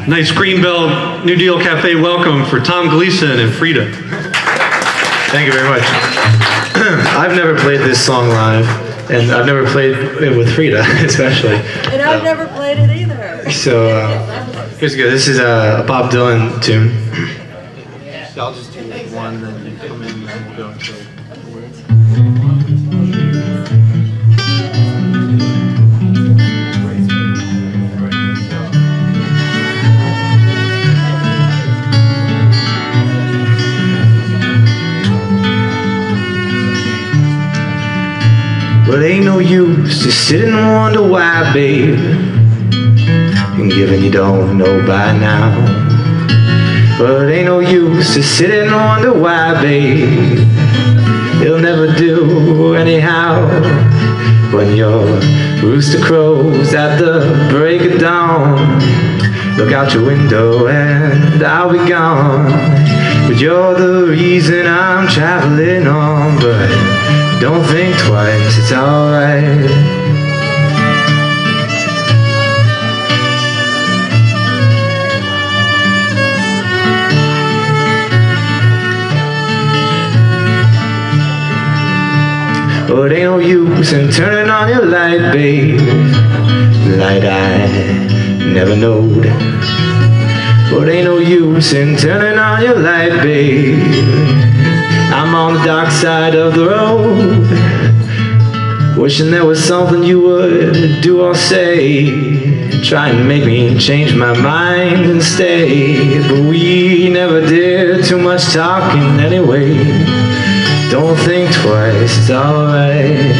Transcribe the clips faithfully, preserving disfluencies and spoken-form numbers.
Nice Greenbelt New Deal Cafe welcome for Tom Gleason and Frida. Thank you very much. I've never played this song live, and I've never played it with Frida, especially. And I've uh, never played it either. So, uh, here's good. This is a Bob Dylan tune. So I'll just do one, then you come in, and we'll go into the words. But ain't no use to sit and wonder why, babe, and given you don't know by now. But ain't no use to sit and wonder why, babe, it'll never do anyhow. When your rooster crows at the break of dawn, look out your window and I'll be gone. But you're the reason I'm traveling on. But don't think twice, it's alright. But ain't no use in turning on your light, babe, light I never knowed. But ain't no use in turning on your light, babe, I'm on the dark side of the road, wishing there was something you would do or say, trying to make me change my mind and stay. But we never did too much talking anyway. Don't think twice, it's alright.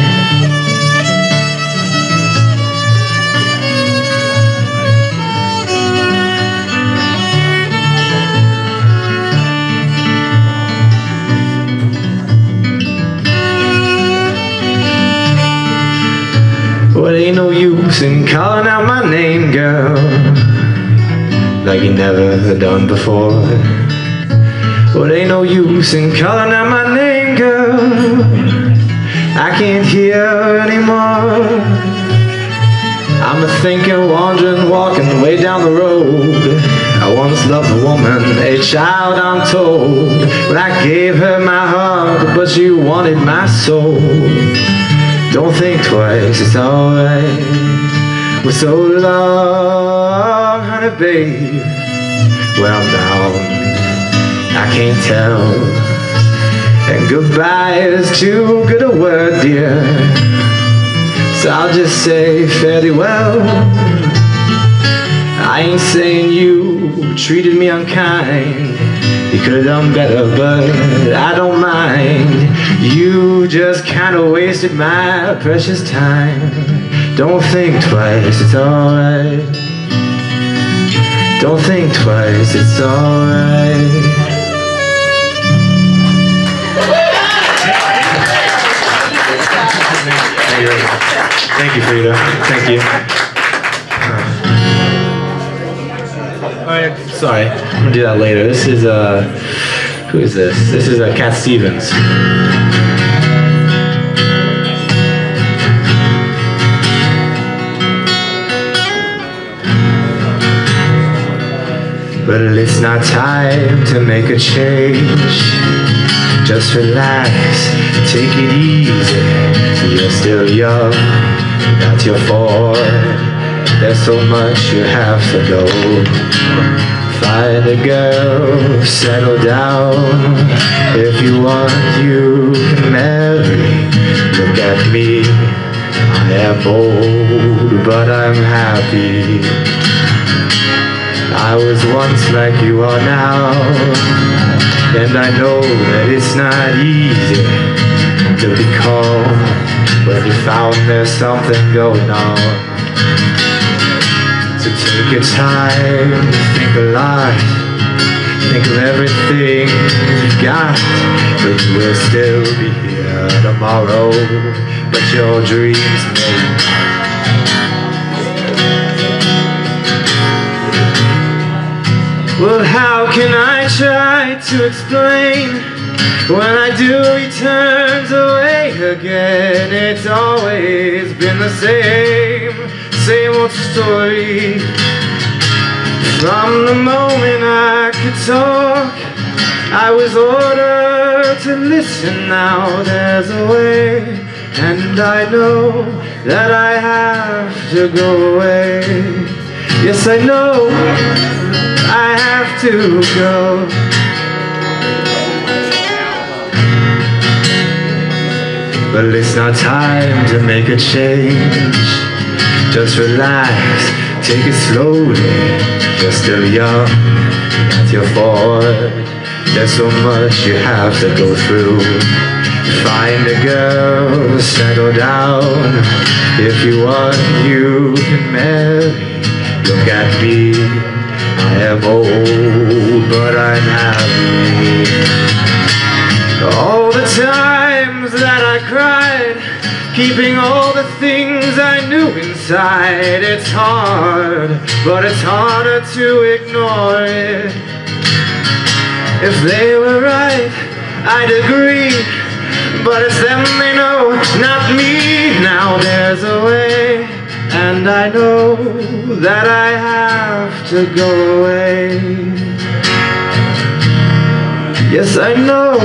But ain't no use in calling out my name, girl, like you never done before. But ain't no use in calling out my name, girl, I can't hear anymore. I'm a thinking, wandering, walking way down the road. I once loved a woman, a child I'm told, but I gave her my heart, but she wanted my soul. Don't think twice, it's alright. We're so long, honey, babe. When I'm down, I can't tell. And goodbye is too good a word, dear. So I'll just say fare thee well. I ain't saying you treated me unkind. You could've done better, but I don't mind. You just kinda wasted my precious time. Don't think twice, it's alright. Don't think twice, it's alright. Thank you, Frida. Thank you. Alright, sorry. I'm gonna do that later. This is, uh, who is this? This is uh, Cat Stevens. But it's not time to make a change. Just relax, take it easy. You're still young, not your fault. There's so much you have to know. Find a girl, settle down. If you want, you can marry. Look at me, I am old, but I'm happy. I was once like you are now, and I know that it's not easy to be calm when you found there's something going on. So take your time, think a lot, think of everything you've got. But you will still be here tomorrow, but your dreams may not. Well, how can I try to explain? When I do, he turns away again. It's always been the same, same old story. From the moment I could talk, I was ordered to listen. Now there's a way, and I know that I have to go away. Yes, I know I have to go. But it's not time to make a change. Just relax, take it slowly. You're still young, not your fault. There's so much you have to go through. Find a girl, settle down. If you want, you can marry. Look at me, I am old, but I'm happy. All the times that I cried, keeping all the things I knew inside. It's hard, but it's harder to ignore it. If they were right, I'd agree, but it's them they know, not me. Now there's a way, and I know that I have to go away. Yes, I know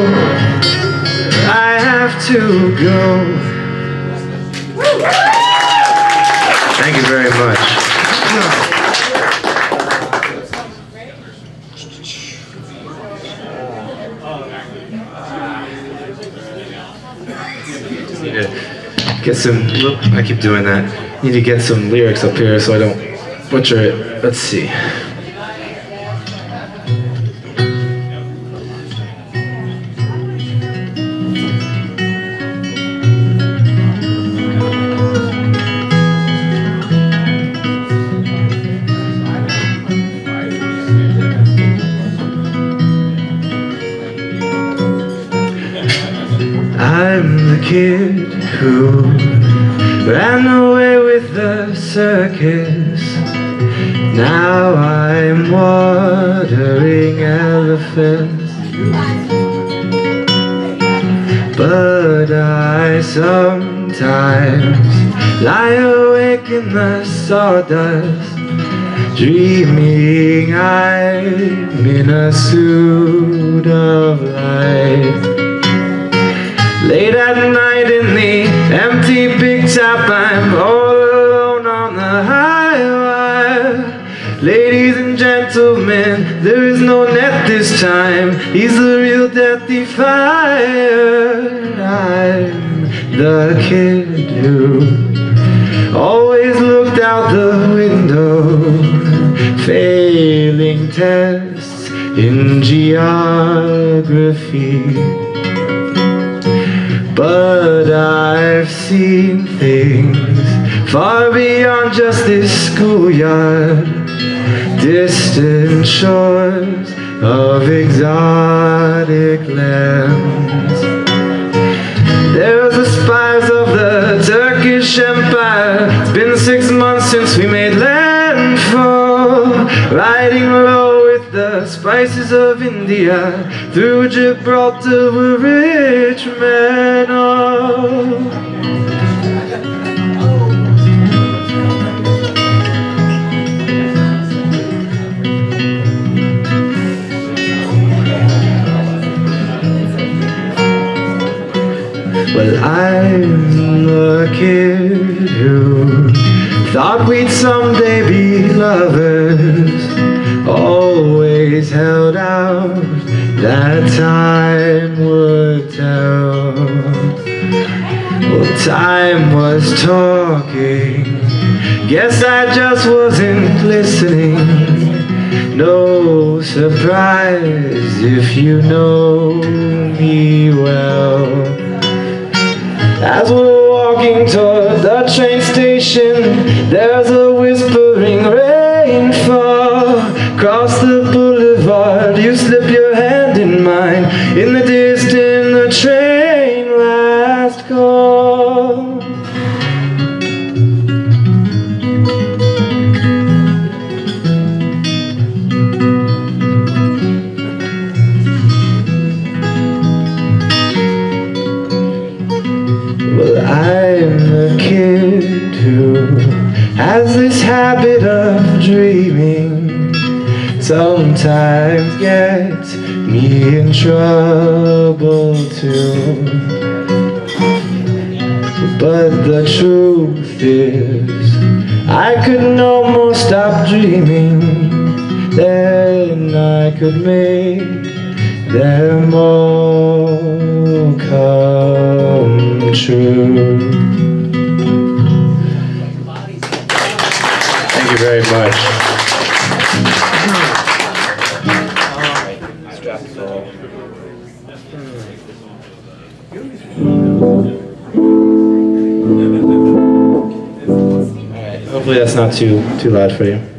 I have to go. Thank you very much. Need to get some, look, I keep doing that. Need to get some lyrics up here so I don't butcher it. Let's see. I'm the kid who ran away with the circus. Now I'm watering elephants. But I sometimes lie awake in the sawdust, dreaming I'm in a suit of light. Late at night in the empty big top, I'm all alone on the highway. Ladies and gentlemen, there is no net this time. He's the real death defier. I'm the kid who always looked out the window, failing tests in geography. But I've seen things far beyond just this schoolyard, distant shores of exotic lands. There's the spires of the Turkish Empire. It's been six months since we made landfall, riding low with the spices of India. Through Gibraltar we're rich men all. Well, I'm the kid who thought we'd someday be lovers, always held out that time would tell. Well, time was talking, guess I just wasn't listening. No surprise if you know me well. As we're walking toward the train station, there's a whispering rainfall. Across the boulevard, you slip your hand in mine. In the distance, the train last call. Well, I'm the kid who has sometimes get me in trouble too. But the truth is, I could no more stop dreaming than I could make them all come true. Thank you very much. Alright, hopefully that's not too too loud for you.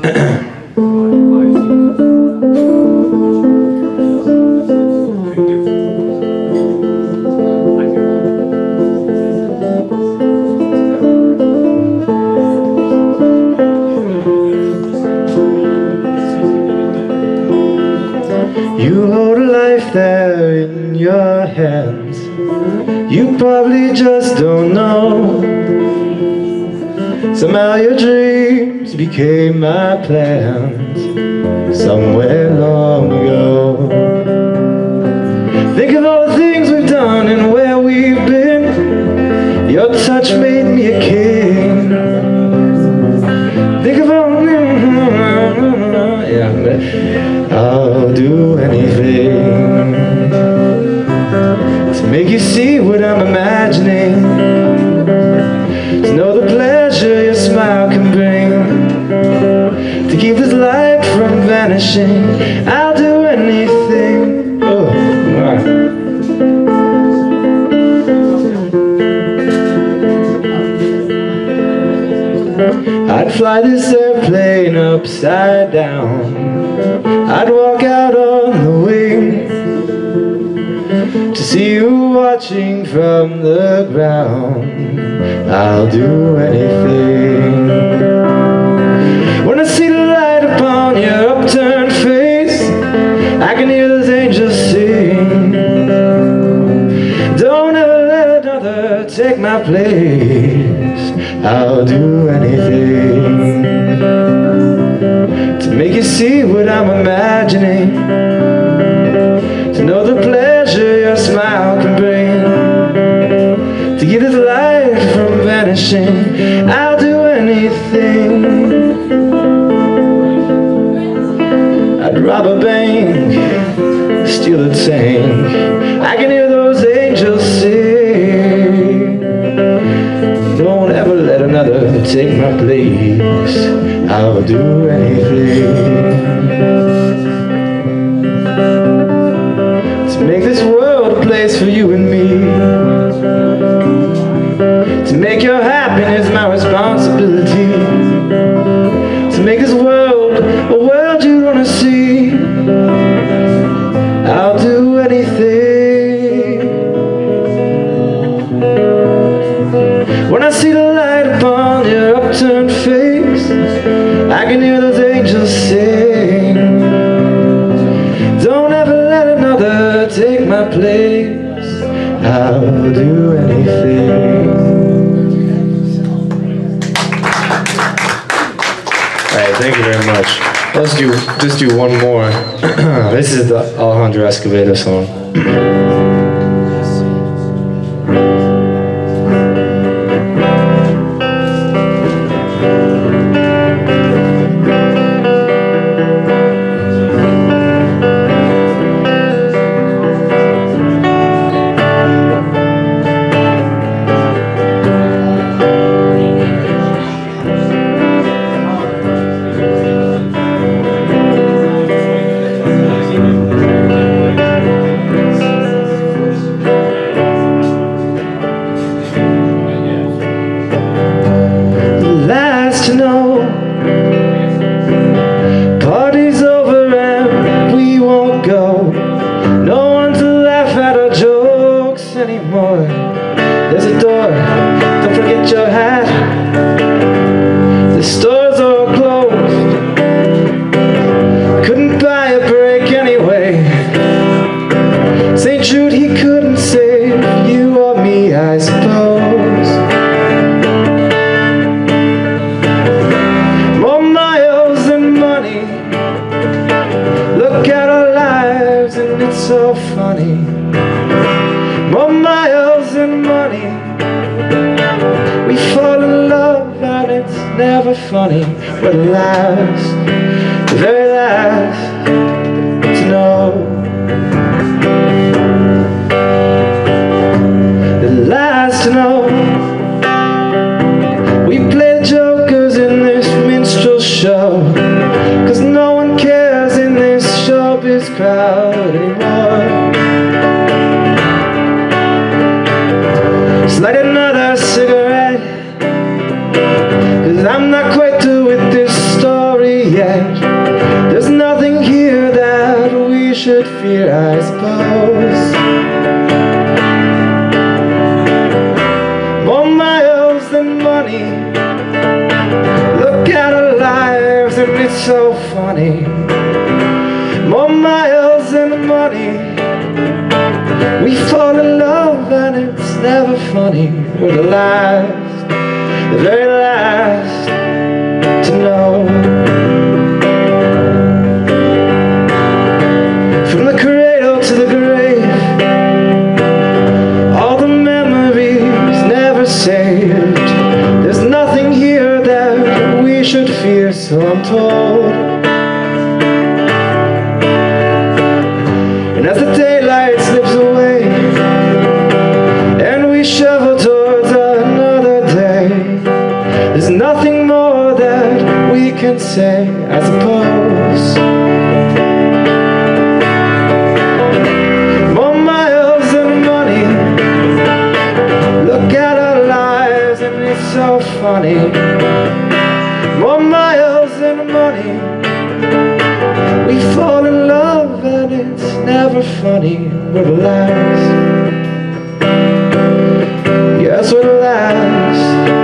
You hold a life there in your hands. You probably just don't know. Somehow your dreams became my plans somewhere long ago. Think of all the things we've done and where we've been. Your touch made me a king. Think of all, yeah, I'll do anything to make you see what I'm imagining, to know the pleasure your smile can bring, to keep this light from vanishing. I'll do anything. Oh, my. I'd fly this airplane upside down. I'd walk out on the wing to see you watching from the ground. I'll do anything. When I see the light upon your upturned face, I can hear those angels sing. Don't ever let another take my place. I'll do anything to make you see what I'm imagining, to know the pleasure your smile can bring, to keep this light from vanishing. I'll do anything. I'd rob a bank, steal a tank. I can hear those angels sing. Don't ever let another take my place. I'll do anything to make this world a place for you and me, to make your happiness my responsibility, to make this world a world you wanna see. I'll do anything. When I see the light upon your upturned face, I can hear those angels sing. Don't ever let another take my place. I'll do anything. Alright, thank you very much. Let's do just do one more. This is the Alejandro Escovedo song. so funny. More miles than money. We fall in love and it's never funny. We're the last, the very last to know. The last to know. We play the jokers in this minstrel show, 'cause no one cares in this showbiz crowd anymore. Just light another cigarette, 'cause I'm not quite through with this story yet. There's nothing here that we should fear, I suppose. More miles than money. Look at our lives and it's so funny. More miles than money. We fall in love and it's never funny. We're the last, the very last to know. From the cradle to the grave, all the memories never saved. There's nothing here that we should fear, so I'm told. And as the daylight slips away and we shovel towards another day, there's nothing more that we can say, I suppose. More miles than money. Look at our lives and it's so funny. More miles than money. We fall in love and it's never funny. We're the last. Yes, we're the last.